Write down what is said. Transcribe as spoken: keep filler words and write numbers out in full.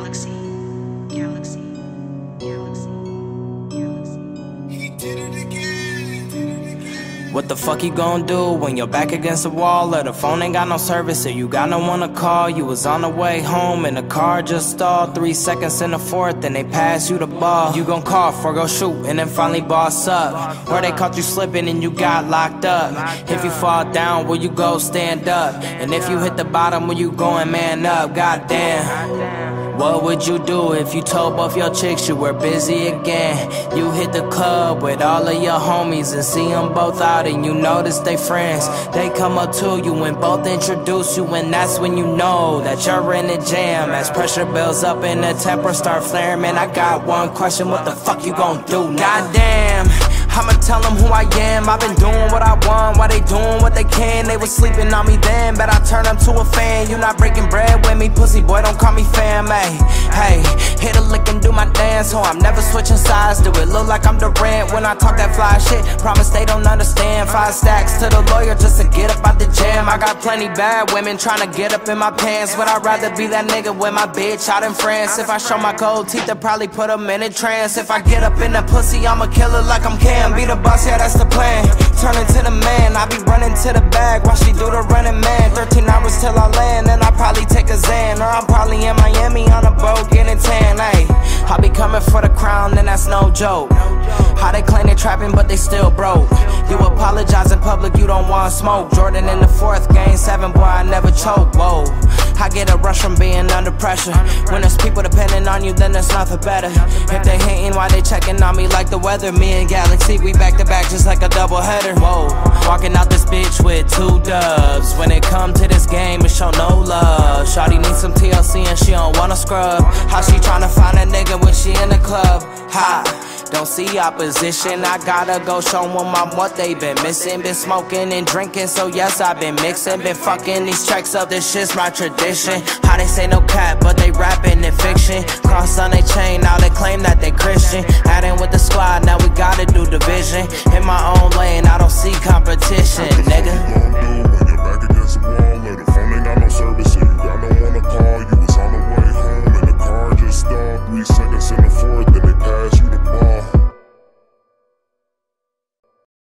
Galaxy, Galaxy, Galaxy, Galaxy. He did it again. Did it again. What the fuck you gon' do when you're back against the wall, or the phone ain't got no service, or you got no one to call? You was on the way home and the car just stalled. Three seconds in the fourth and they pass you the ball. You gon' cough or go shoot and then finally boss up, or they caught you slipping and you got locked up. If you fall down, will you go stand up? And if you hit the bottom, will you go and man up? Goddamn. What would you do if you told both your chicks you were busy again? You hit the club with all of your homies and see them both out and you notice they friends. They come up to you and both introduce you, and that's when you know that you're in a jam. As pressure builds up and the temper start flaring, man, I got one question: what the fuck you gon' do? Goddamn, I'ma tell them who I am. I've been doing what I want while they doing what they can. They was sleeping on me then, but I turn them to a fan. You not breaking bread with me, pussy boy, don't call me fam, ayy. Hey, hit a lick and do my dance, so I'm never switching sides. Do it look like I'm Durant when I talk that fly shit? Promise they don't understand. Five stacks to the lawyer just to get up out the jam. I got plenty bad women trying to get up in my pants, but I'd rather be that nigga with my bitch out in France. If I show my gold teeth, I'd probably put them in a trance. If I get up in the pussy, I'ma kill her like I'm Cam. Be the boss, yeah, that's the plan. Turn into the man, I be running to the bag while she do the running man. Thirteen hours till I land, then I'll probably take a Xan, or I'm probably in Miami on a boat getting tan, ayy. I be coming for the crown, and that's no joke. How they claim they trapping, but they still broke. You apologize in public, you don't want smoke. Jordan in the fourth, game seven, boy, I never choke, whoa. I get a rush from being under pressure. When there's people depending on you, then there's nothing better. If they hating, why they checking on me like the weather? Me and Galaxy, we back to back just like a double header. Whoa, walking out this bitch with two dubs. When it come to this game, it show no love. Shawty needs some T L C and she don't wanna scrub. How she tryna find a nigga when she in the club? Ha! Don't see opposition, I gotta go show them I'm what they been missing. Been smoking and drinking, so yes, I've been mixing. Been fucking these tracks up, this shit's my tradition. How they say no cap, but they rapping in fiction. Cross on they chain, now they claim that they Christian. Adding with the squad, now we gotta do division. In my own lane, I don't see competition, nigga.